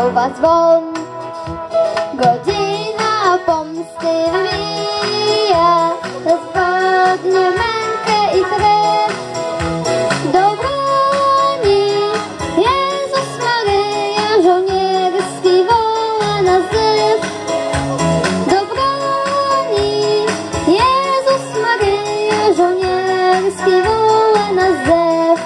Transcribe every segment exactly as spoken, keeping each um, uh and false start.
woła dzwon. Godzina pomsty wybija, za zbrodnię, mękę i krew. Do broni Jezus Maryja żołnierski woła na zew. Do broni Jezus Maryja żołnierski woła na zew.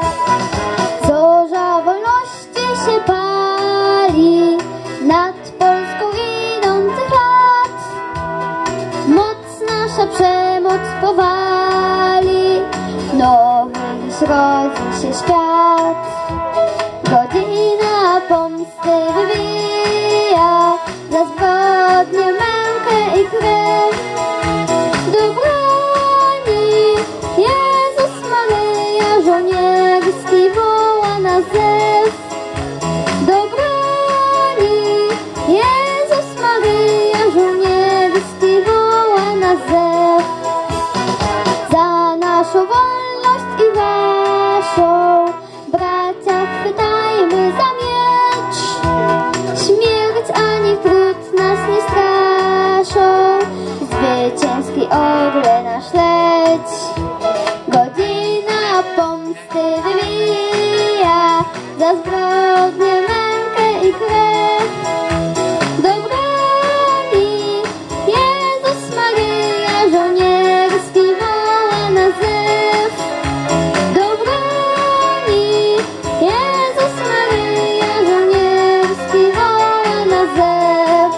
Zorza wolności się pali nad Polską idących lat. Moc nasza przemoc powali, nowy dziś rodzi się świat. Godzina pomsty wybija, za zbrodnię, mękę i krew. Do broni Jezus Maryja żołnierski woła na zew. Do broni Jezus Maryja żołnierski woła na zew. Za naszą wolność i waszą, bracia, chwytajmy za miecz. Śmierć ani trud nas nie straszą, zwycięski orle nasz leć. Godzina pomsty wybija, za zbrodnię, mękę i krew. Do broni Jezus Maryja żołnierski woła na zew. Do broni Jezus Maryja żołnierski woła na zew.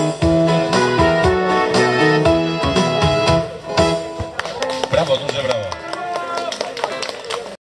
Brawo, duże brawo.